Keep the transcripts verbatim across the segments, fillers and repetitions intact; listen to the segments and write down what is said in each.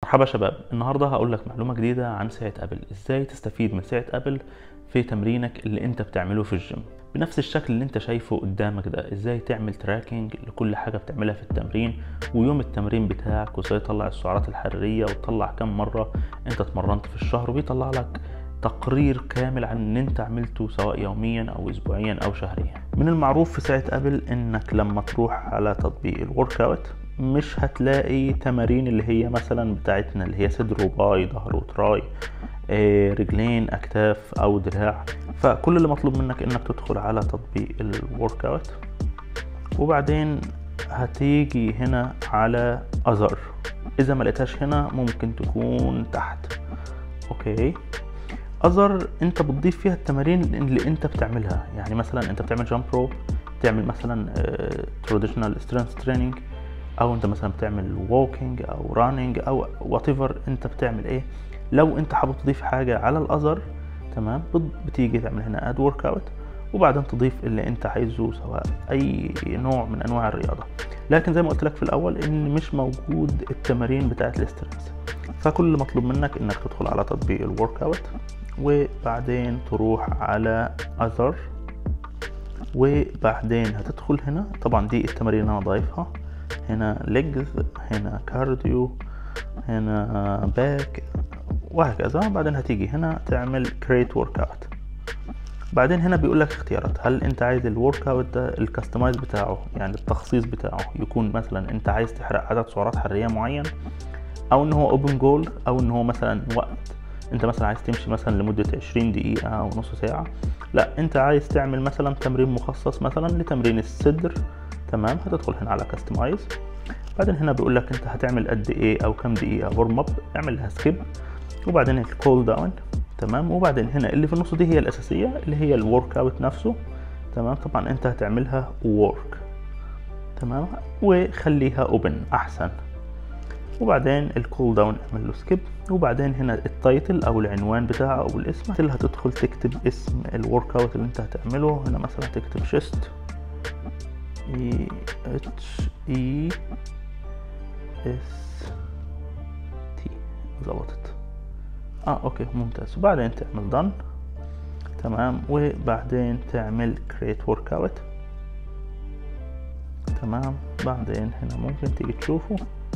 مرحبا شباب، النهاردة هقول لك معلومة جديدة عن ساعة ابل. ازاي تستفيد من ساعة ابل في تمرينك اللي انت بتعمله في الجيم بنفس الشكل اللي انت شايفه قدامك ده. ازاي تعمل تراكنج لكل حاجة بتعملها في التمرين ويوم التمرين بتاعك، وازاي تطلع السعرات الحرارية وتطلع كم مرة انت اتمرنت في الشهر، وبيطلع لك تقرير كامل عن ان انت عملته سواء يوميا او اسبوعيا او شهريا. من المعروف في ساعة ابل انك لما تروح على تطبيق الورك اوت مش هتلاقي تمارين اللي هي مثلا بتاعتنا اللي هي صدر وباي، ظهر وتراي، آه، رجلين، اكتاف او دراع. فكل اللي مطلوب منك انك تدخل على تطبيق الورك اوت، وبعدين هتيجي هنا على اذر. اذا ما لقيتهاش هنا ممكن تكون تحت. اوكي، اذر انت بتضيف فيها التمارين اللي انت بتعملها. يعني مثلا انت بتعمل جامب روب، بتعمل مثلا تراديشنال سترينث تريننج، او انت مثلا بتعمل ووكينج او رانينج او وات ايفر انت بتعمل ايه. لو انت حابب تضيف حاجه على الاذر، تمام، بتيجي تعمل هنا اد ورك اوت، وبعدين تضيف اللي انت عايزه سواء اي نوع من انواع الرياضه. لكن زي ما قلت لك في الاول ان مش موجود التمارين بتاعه الاسترنس. فكل اللي مطلوب منك انك تدخل على تطبيق الورك اوت، وبعدين تروح على اذر، وبعدين هتدخل هنا. طبعا دي التمارين اللي انا ضايفها هنا: ليجز، هنا كارديو، هنا باك، وهكذا. بعدين هتيجي هنا تعمل كريت ورك اوت. بعدين هنا بيقول لك اختيارات: هل انت عايز الورك اوت ده الكاستمايز بتاعه، يعني التخصيص بتاعه يكون مثلا انت عايز تحرق عدد سعرات حراريه معين، او ان هو اوبن جول، او ان هو مثلا وقت انت مثلا عايز تمشي مثلا لمده عشرين دقيقه او نص ساعه. لا، انت عايز تعمل مثلا تمرين مخصص مثلا لتمرين الصدر. تمام، هتدخل هنا على كاستمايز. بعدين هنا بيقول لك انت هتعمل قد ايه او كم دقيقه ورم اب، اعمل لها سكيب. وبعدين الكول داون، تمام. وبعدين هنا اللي في النص دي هي الاساسيه اللي هي الورك اوت نفسه. تمام، طبعا انت هتعملها وورك، تمام، وخليها اوبن احسن. وبعدين الكول داون اعمل له سكيب. وبعدين هنا التايتل او العنوان بتاعه او الاسم، اللي هتدخل تكتب اسم الورك اوت اللي انت هتعمله. هنا مثلا تكتب شيست، اي اتش اي اس تي، ظبطت. اه اوكي ممتاز. وبعدين تعمل دن، تمام. وبعدين تعمل كريت ورك اوت، تمام. بعدين هنا ممكن تيجي تشوفه،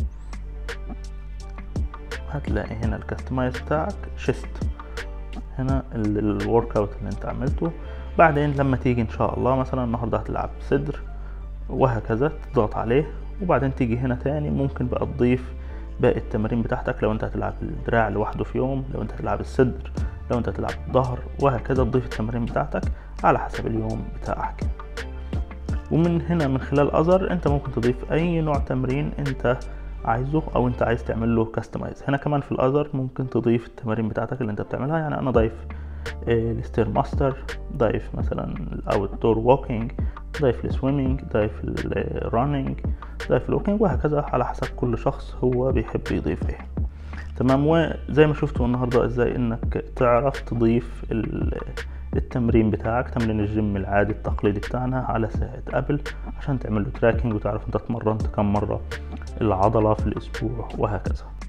هتلاقي هنا الكاستمايز بتاعك شيست، هنا الورك اوت اللي انت عملته. بعدين لما تيجي ان شاء الله مثلا النهارده هتلعب صدر، وهكذا تضغط عليه. وبعدين تيجي هنا تاني ممكن بقى تضيف باقي التمارين بتاعتك. لو انت هتلعب الدراع لوحده في يوم، لو انت هتلعب الصدر، لو انت هتلعب الظهر، وهكذا تضيف التمارين بتاعتك على حسب اليوم بتاعك. ومن هنا من خلال اذر انت ممكن تضيف اي نوع تمرين انت عايزه او انت عايز تعمل له كاستمايز. هنا كمان في الاذر ممكن تضيف التمارين بتاعتك اللي انت بتعملها. يعني انا ضايف الستير ماستر، ضايف مثلا الاوت دور ووكينج، ضايف السويمنج، ضايف الرانينج، ضايف الووكينج، وهكذا على حسب كل شخص هو بيحب يضيف ايه. تمام. وزي ما شفتوا النهارده ازاي انك تعرف تضيف التمرين بتاعك، تمرين الجيم العادي التقليدي بتاعنا، على ساعة ابل عشان تعمل له تراكنج وتعرف انت اتمرنت كم مرة العضلة في الاسبوع وهكذا.